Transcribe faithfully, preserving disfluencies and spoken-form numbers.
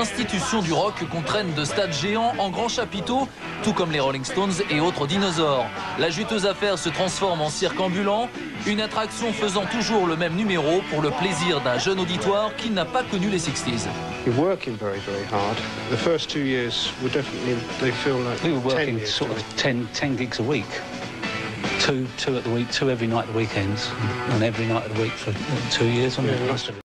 Institution du rock qu'on traîne de stades géants en grands chapiteaux, tout comme les Rolling Stones et autres dinosaures. La juteuse affaire se transforme en cirque ambulant, une attraction faisant toujours le même numéro pour le plaisir d'un jeune auditoire qui n'a pas connu les sixties. You're working very, very hard. The first two years were definitely, they feel like we were working ten sort of ten, ten gigs a week. Two, two at the week, two every night at the weekends, and every night of the week for two years. Yeah,